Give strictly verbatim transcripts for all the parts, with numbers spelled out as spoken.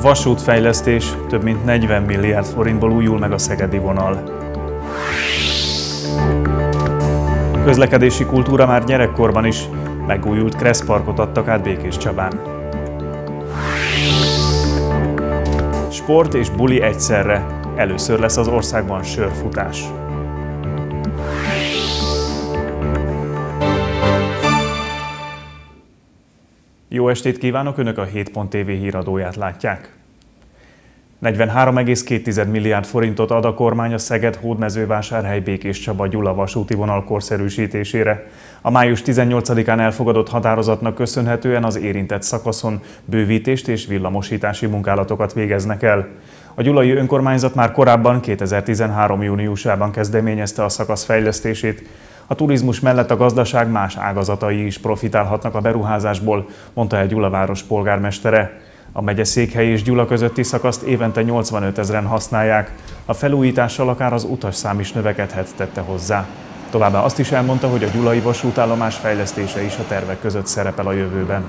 Vasútfejlesztés, több mint negyven milliárd forintból újul meg a szegedi vonal. Közlekedési kultúra már gyerekkorban is, megújult kresszparkot adtak át Békéscsabán. Sport és buli egyszerre, először lesz az országban sörfutás. Jó estét kívánok! Önök a hét pont té vé híradóját látják. negyvenhárom egész két milliárd forintot ad a kormány a Szeged-Hódmezővásárhely-Békéscsaba-Gyula vasúti vonal korszerűsítésére. A május tizennyolcadikán elfogadott határozatnak köszönhetően az érintett szakaszon bővítést és villamosítási munkálatokat végeznek el. A gyulai önkormányzat már korábban kétezer-tizenhárom júniusában kezdeményezte a szakasz fejlesztését. A turizmus mellett a gazdaság más ágazatai is profitálhatnak a beruházásból, mondta el Gyula város polgármestere. A megyeszékhely és Gyula közötti szakaszt évente nyolcvanöt ezren használják. A felújítással akár az utasszám is növekedhet, tette hozzá. Továbbá azt is elmondta, hogy a gyulai vasútállomás fejlesztése is a tervek között szerepel a jövőben.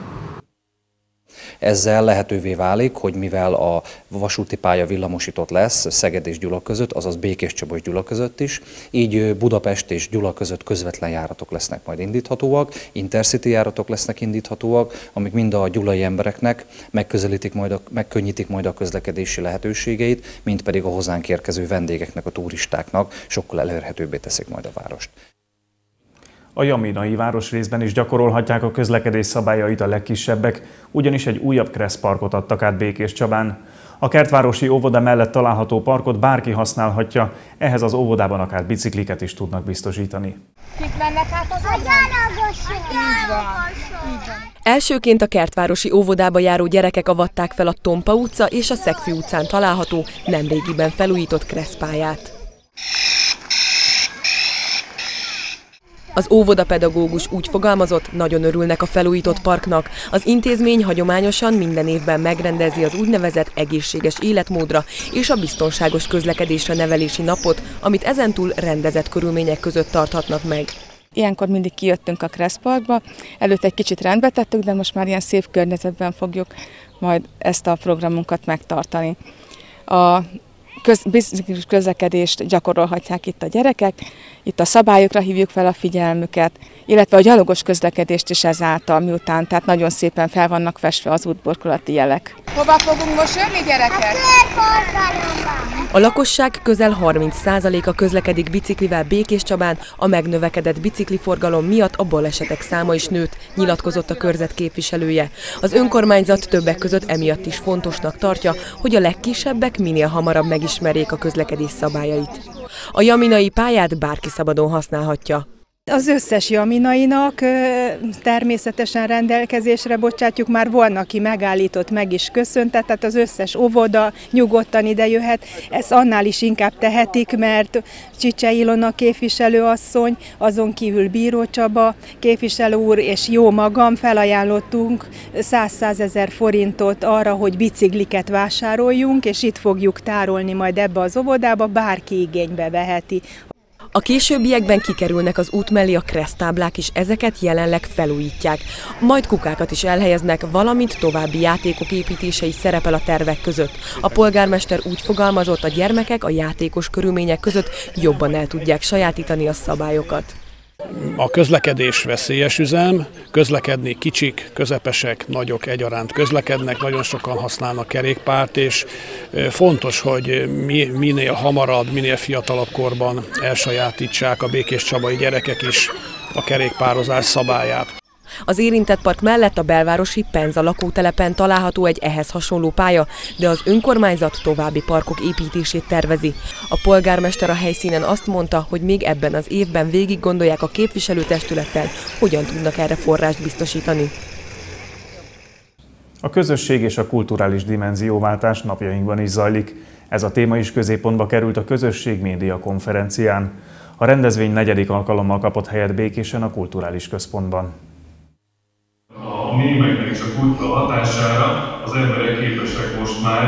Ezzel lehetővé válik, hogy mivel a vasúti pálya villamosított lesz Szeged és Gyula között, azaz Békéscsaba és Gyula között is, így Budapest és Gyula között közvetlen járatok lesznek majd indíthatóak, intercity járatok lesznek indíthatóak, amik mind a gyulai embereknek megközelítik majd a, megkönnyítik majd a közlekedési lehetőségeit, mint pedig a hozzánk érkező vendégeknek, a turistáknak sokkal elérhetőbbé teszik majd a várost. A jaminai városrészben is gyakorolhatják a közlekedés szabályait a legkisebbek, ugyanis egy újabb kresszparkot adtak át Békéscsabán. A kertvárosi óvoda mellett található parkot bárki használhatja, ehhez az óvodában akár bicikliket is tudnak biztosítani. Kik mennek át az Elsőként a kertvárosi óvodába járó gyerekek avatták fel a Tompa utca és a Szegfű utcán található, nemrégiben felújított kresszpályát. Az óvodapedagógus úgy fogalmazott, nagyon örülnek a felújított parknak. Az intézmény hagyományosan minden évben megrendezi az úgynevezett egészséges életmódra és a biztonságos közlekedésre nevelési napot, amit ezentúl rendezett körülmények között tarthatnak meg. Ilyenkor mindig kijöttünk a kresszparkba, előtt egy kicsit rendbe tettük, de most már ilyen szép környezetben fogjuk majd ezt a programunkat megtartani. A Köz, közlekedést gyakorolhatják itt a gyerekek, itt a szabályokra hívjuk fel a figyelmüket, illetve a gyalogos közlekedést is ezáltal miután, tehát nagyon szépen fel vannak festve az útburkolati jelek. Hova fogunk most jönni, gyerekek? A lakosság közel harminc százaléka közlekedik biciklivel Békéscsabán, a megnövekedett bicikliforgalom miatt a balesetek száma is nőtt, nyilatkozott a körzet képviselője. Az önkormányzat többek között emiatt is fontosnak tartja, hogy a legkisebbek minél hamarabb megismerjék a közlekedés szabályait. A jaminai pályát bárki szabadon használhatja. Az összes jaminainak természetesen rendelkezésre bocsátjuk, már van, aki megállított, meg is köszöntett, tehát az összes óvoda nyugodtan ide jöhet. Ezt annál is inkább tehetik, mert Csicse Ilona képviselőasszony, azon kívül Bíró Csaba képviselő úr és jó magam felajánlottunk száz-százezer forintot arra, hogy bicikliket vásároljunk, és itt fogjuk tárolni majd ebbe az óvodába, bárki igénybe veheti. A későbbiekben kikerülnek az út mellé a kressztáblák is, ezeket jelenleg felújítják. Majd kukákat is elhelyeznek, valamint további játékok építése is szerepel a tervek között. A polgármester úgy fogalmazott, a gyermekek a játékos körülmények között jobban el tudják sajátítani a szabályokat. A közlekedés veszélyes üzem, közlekedni kicsik, közepesek, nagyok egyaránt közlekednek, nagyon sokan használnak kerékpárt, és fontos, hogy mi, minél hamarabb, minél fiatalabb korban elsajátítsák a békéscsabai gyerekek is a kerékpározás szabályát. Az érintett park mellett a belvárosi Penza lakótelepen található egy ehhez hasonló pálya, de az önkormányzat további parkok építését tervezi. A polgármester a helyszínen azt mondta, hogy még ebben az évben végig gondolják a képviselőtestülettel, hogyan tudnak erre forrást biztosítani. A közösség és a kulturális dimenzióváltás napjainkban is zajlik. Ez a téma is középpontba került a Közösség Média konferencián. A rendezvény negyedik alkalommal kapott helyet Békésen a Kulturális Központban. a mémeknek és a kultúra hatására az emberek képesek most már,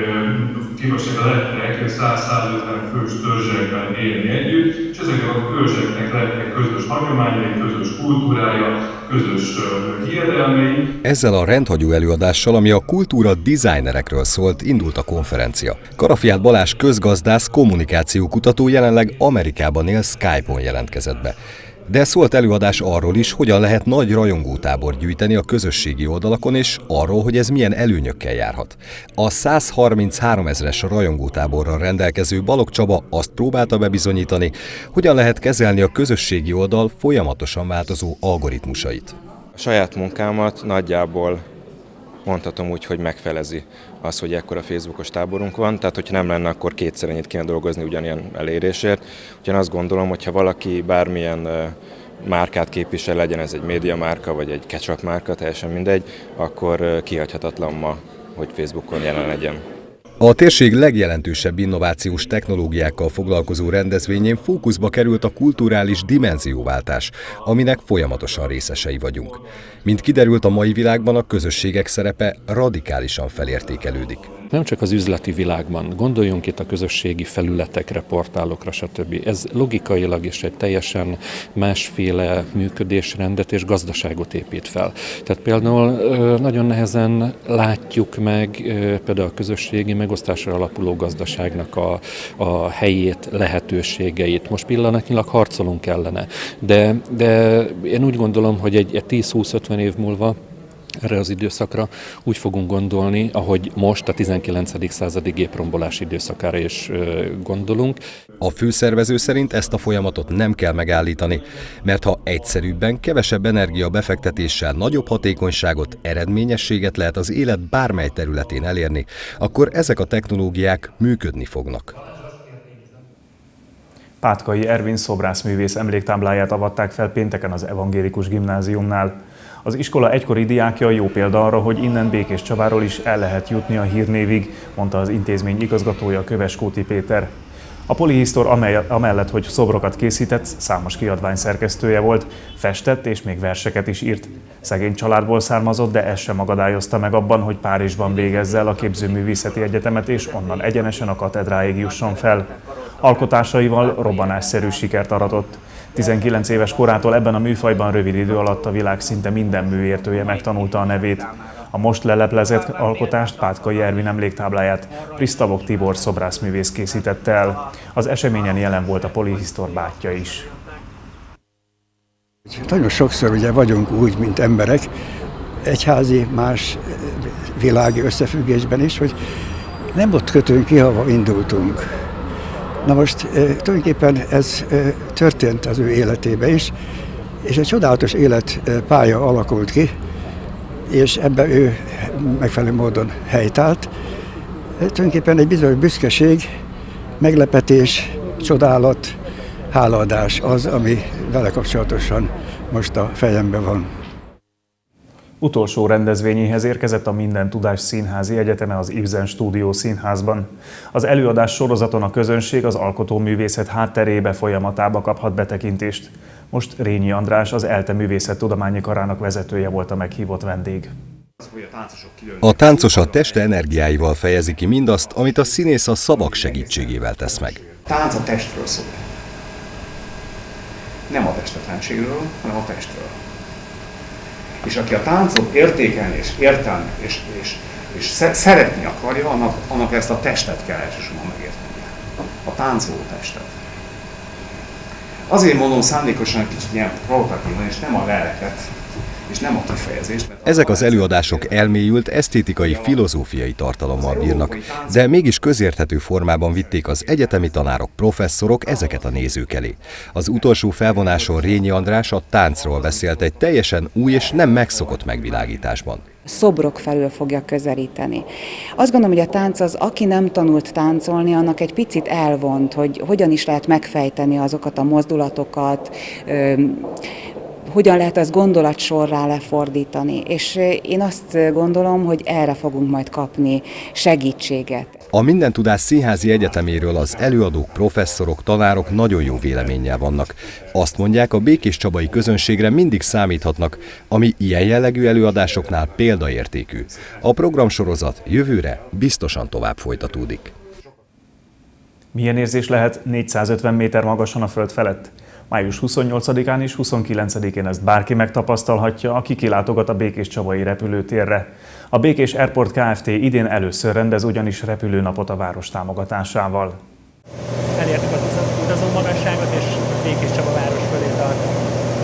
képesek lettek száz-százötven fős törzsekben élni együtt, és ezeknek a törzseknek lettek közös hagyományai, közös kultúrája, közös hiedelmei. Ezzel a rendhagyó előadással, ami a kultúra designerekről szólt, indult a konferencia. Karafiát Balázs közgazdász, kommunikációkutató jelenleg Amerikában él, Skype-on jelentkezett be. De szólt előadás arról is, hogyan lehet nagy rajongótábor gyűjteni a közösségi oldalakon, és arról, hogy ez milyen előnyökkel járhat. A száz harminchárom ezres rajongótáborral rendelkező Balogh Csaba azt próbálta bebizonyítani, hogyan lehet kezelni a közösségi oldal folyamatosan változó algoritmusait. A saját munkámat nagyjából mondhatom úgy, hogy megfelezi az, hogy ekkora Facebookos táborunk van, tehát hogyha nem lenne, akkor kétszer ennyit kéne dolgozni ugyanilyen elérésért. Ugyan azt gondolom, hogyha valaki bármilyen márkát képvisel, legyen ez egy médiamárka vagy egy ketchup márka, teljesen mindegy, akkor kihagyhatatlan ma, hogy Facebookon jelen legyen. A térség legjelentősebb innovációs technológiákkal foglalkozó rendezvényén fókuszba került a kulturális dimenzióváltás, aminek folyamatosan részesei vagyunk. Mint kiderült, a mai világban a közösségek szerepe radikálisan felértékelődik. Nem csak az üzleti világban, gondoljunk itt a közösségi felületekre, portálokra, stb. Ez logikailag is egy teljesen másféle működésrendet és gazdaságot épít fel. Tehát például nagyon nehezen látjuk meg például a közösségi megosztásra alapuló gazdaságnak a, a helyét, lehetőségeit. Most pillanatnyilag harcolunk ellene, de, de én úgy gondolom, hogy egy, egy tíz-húsz-ötven év múlva erre az időszakra úgy fogunk gondolni, ahogy most a tizenkilencedik századi géprombolás időszakára is gondolunk. A főszervező szerint ezt a folyamatot nem kell megállítani, mert ha egyszerűbben, kevesebb energia befektetéssel nagyobb hatékonyságot, eredményességet lehet az élet bármely területén elérni, akkor ezek a technológiák működni fognak. Pátkai Ervin szobrászművész emléktábláját avatták fel pénteken az Evangélikus Gimnáziumnál. Az iskola egykori diákja jó példa arra, hogy innen Békéscsabáról is el lehet jutni a hírnévig, mondta az intézmény igazgatója, Köveskóti Péter. A polihisztor amellett, hogy szobrokat készített, számos kiadvány szerkesztője volt, festett és még verseket is írt. Szegény családból származott, de ez sem akadályozta meg abban, hogy Párizsban végezze el a Képzőművészeti Egyetemet, és onnan egyenesen a katedráig jusson fel. Alkotásaival robbanásszerű sikert aratott. tizenkilenc éves korától ebben a műfajban rövid idő alatt a világ szinte minden műértője megtanulta a nevét. A most leleplezett alkotást, Pátkai Ervin emléktábláját Prisztavok Tibor szobrászművész készítette el. Az eseményen jelen volt a polihisztor bátyja is. Nagyon sokszor ugye vagyunk úgy, mint emberek, egyházi, más világi összefüggésben is, hogy nem ott kötünk ki, ahova indultunk. Na most tulajdonképpen ez történt az ő életében is, és egy csodálatos életpálya alakult ki, és ebben ő megfelelő módon helytált. Tulajdonképpen egy bizonyos büszkeség, meglepetés, csodálat, hálaadás az, ami vele kapcsolatosan most a fejemben van. Utolsó rendezvényéhez érkezett a Minden Tudás Színházi Egyeteme az Ibsen Stúdió Színházban. Az előadás sorozaton a közönség az alkotóművészet hátterébe, folyamatába kaphat betekintést. Most Rényi András, az ELTE Művészettudományi Karának vezetője volt a meghívott vendég. A táncos a teste energiáival fejezi ki mindazt, amit a színész a szavak segítségével tesz meg. Tánc a testről szól. Nem a testetlenségről, hanem a testről. És aki a táncot értékelni és értelni és, és, és szeretni akarja, annak, annak ezt a testet kell elsősorban megértenie. A táncoló testet. Azért mondom szándékosan kicsit ilyen provokatívan, és nem a lelket, és nem a kifejezést. Ezek az előadások elmélyült, esztétikai, filozófiai tartalommal bírnak, de mégis közérthető formában vitték az egyetemi tanárok, professzorok ezeket a nézők elé. Az utolsó felvonáson Rényi András a táncról beszélt egy teljesen új és nem megszokott megvilágításban. Szobrok felől fogja közelíteni. Azt gondolom, hogy a tánc az, aki nem tanult táncolni, annak egy picit elvont, hogy hogyan is lehet megfejteni azokat a mozdulatokat, hogyan lehet azt gondolatsorrá lefordítani. És én azt gondolom, hogy erre fogunk majd kapni segítséget. A Mindentudás Színházi Egyeteméről az előadók, professzorok, tanárok nagyon jó véleménnyel vannak. Azt mondják, a békéscsabai közönségre mindig számíthatnak, ami ilyen jellegű előadásoknál példaértékű. A programsorozat jövőre biztosan tovább folytatódik. Milyen érzés lehet négyszázötven méter magasan a föld felett? május huszonnyolcadikán és huszonkilencedikén ezt bárki megtapasztalhatja, aki kilátogat a békéscsabai repülőtérre. A Békés Airport Kft. Idén először rendez ugyanis repülőnapot a város támogatásával. Elértük az utazó magasságot, és Békéscsaba város fölé tart.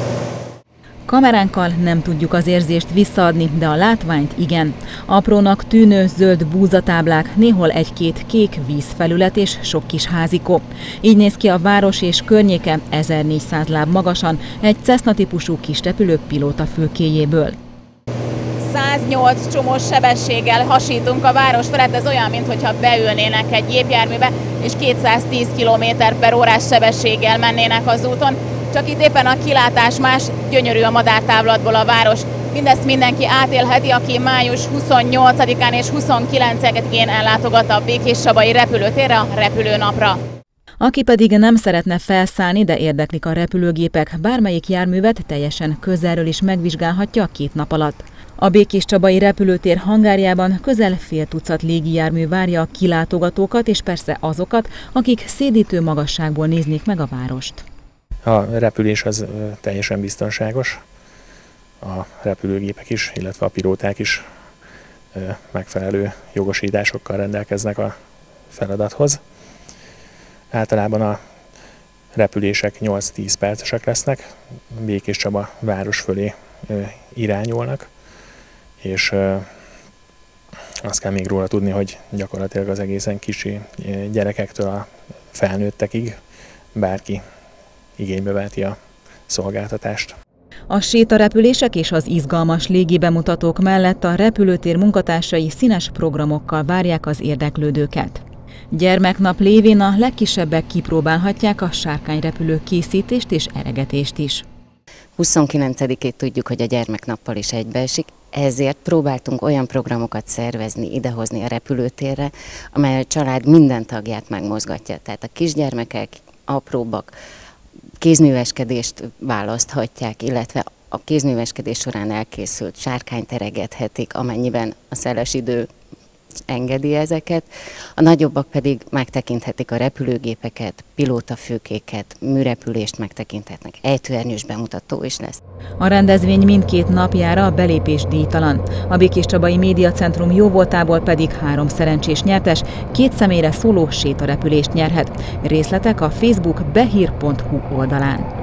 Kameránkkal nem tudjuk az érzést visszaadni, de a látványt igen. Aprónak tűnő zöld búzatáblák, néhol egy-két kék vízfelület és sok kis házikó. Így néz ki a város és környéke ezernégyszáz láb magasan egy Cessna típusú kis repülő pilótafülkéjéből. száznyolc csomós sebességgel hasítunk a város felett, ez olyan, mintha beülnének egy gépjárműbe, és kétszáztíz kilométer per órás sebességgel mennének az úton. Csak itt éppen a kilátás más, gyönyörű a madártávlatból a város. Mindezt mindenki átélheti, aki május huszonnyolcadikán és huszonkilencedikén ellátogat a békéscsabai repülőtérre a repülőnapra. Aki pedig nem szeretne felszállni, de érdeklik a repülőgépek, bármelyik járművet teljesen közelről is megvizsgálhatja két nap alatt. A békéscsabai repülőtér hangárjában közel fél tucat légijármű várja a kilátogatókat, és persze azokat, akik szédítő magasságból néznék meg a várost. A repülés az teljesen biztonságos, a repülőgépek is, illetve a pilóták is megfelelő jogosításokkal rendelkeznek a feladathoz. Általában a repülések nyolc-tíz percesek lesznek, Békéscsaba város fölé irányulnak, és azt kell még róla tudni, hogy gyakorlatilag az egészen kicsi gyerekektől a felnőttekig bárki igénybe veheti a szolgáltatást. A sétarepülések és az izgalmas légibemutatók mellett a repülőtér munkatársai színes programokkal várják az érdeklődőket. Gyermeknap lévén a legkisebbek kipróbálhatják a sárkányrepülő készítést és eregetést is. huszonkilencedikét tudjuk, hogy a gyermeknappal is egybeesik, ezért próbáltunk olyan programokat szervezni, idehozni a repülőtérre, amely a család minden tagját megmozgatja. Tehát a kisgyermekek, apróbbak kézműveskedést választhatják, illetve a kézműveskedés során elkészült sárkányt eregethetik, amennyiben a szeles idő engedi ezeket. A nagyobbak pedig megtekinthetik a repülőgépeket, pilótafülkéket, műrepülést megtekinthetnek. Ejtőernyős bemutató is lesz. A rendezvény mindkét napjára a belépés díjtalan. A Békéscsabai Médiacentrum jóvoltából pedig három szerencsés nyertes két személyre szóló sétarepülést nyerhet. Részletek a Facebook behír pont hu oldalán.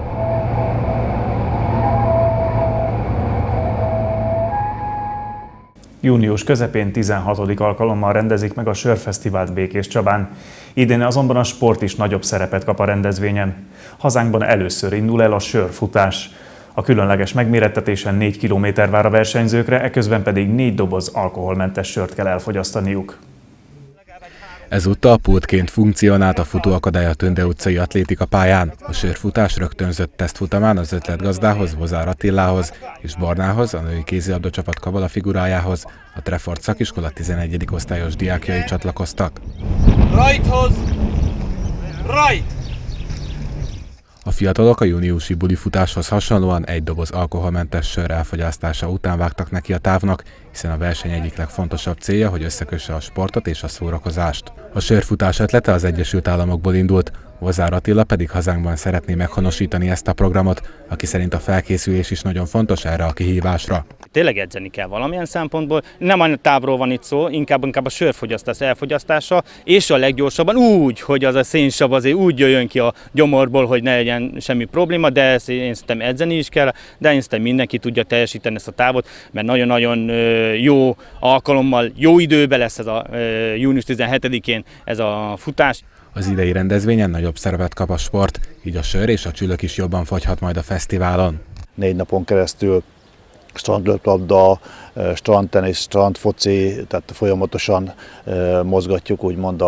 Június közepén tizenhatodik alkalommal rendezik meg a Sörfesztivált Békéscsabán. Idén azonban a sport is nagyobb szerepet kap a rendezvényen. Hazánkban először indul el a sörfutás. A különleges megmérettetésen négy kilométer vár a versenyzőkre, eközben pedig négy doboz alkoholmentes sört kell elfogyasztaniuk. Ezúttal pultként funkcionált a futóakadály a Tönde utcai atlétika pályán. A sörfutás rögtönzött tesztfutamán az ötletgazdához, Vozár Attilához és Barnához, a női kézilabda csapat kabala figurájához, a Treffort szakiskola tizenegyedik osztályos diákjai csatlakoztak. Rajthoz! Rajt! A fiatalok a júniusi bulifutáshoz hasonlóan egy doboz alkoholmentes sör elfogyasztása után vágtak neki a távnak, hiszen a verseny egyik legfontosabb célja, hogy összekösse a sportot és a szórakozást. A sörfutás ötlete az Egyesült Államokból indult, Vozár Attila pedig hazánkban szeretné meghonosítani ezt a programot, aki szerint a felkészülés is nagyon fontos erre a kihívásra. Tényleg edzeni kell valamilyen szempontból, nem a távról van itt szó, inkább, inkább a sörfogyasztás elfogyasztása, és a leggyorsabban úgy, hogy az a szénsav azért úgy jöjjön ki a gyomorból, hogy ne legyen semmi probléma, de ezt én szerintem edzeni is kell, de én szerintem mindenki tudja teljesíteni ezt a távot, mert nagyon-nagyon jó alkalommal, jó időben lesz ez a június tizenhetedikén ez a futás. Az idei rendezvényen nagyobb szerepet kap a sport, így a sör és a csülök is jobban fogyhat majd a fesztiválon. Négy napon keresztül strandlöplabda, strandtenisz, strandfoci, tehát folyamatosan mozgatjuk úgymond a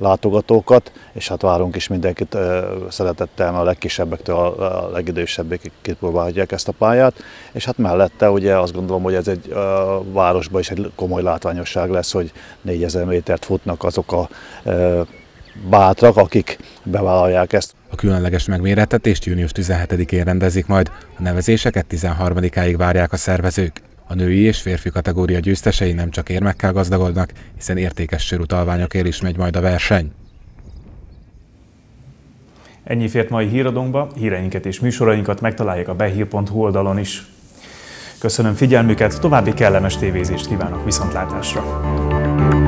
látogatókat, és hát várunk is mindenkit szeretettel, a legkisebbektől a legidősebbekig kipróbálják ezt a pályát, és hát mellette ugye azt gondolom, hogy ez egy városban is egy komoly látványosság lesz, hogy négyezer métert futnak azok a bátrak, akik bevállalják ezt. A különleges megmérettetést június tizenhetedikén rendezik majd, a nevezéseket tizenharmadikáig várják a szervezők. A női és férfi kategória győztesei nem csak érmekkel gazdagodnak, hiszen értékes sérutalványokért is megy majd a verseny. Ennyi fért mai híradónkba, híreinket és műsorainkat megtalálják a behír pont hu oldalon is. Köszönöm figyelmüket, további kellemes tévézést kívánok, viszontlátásra!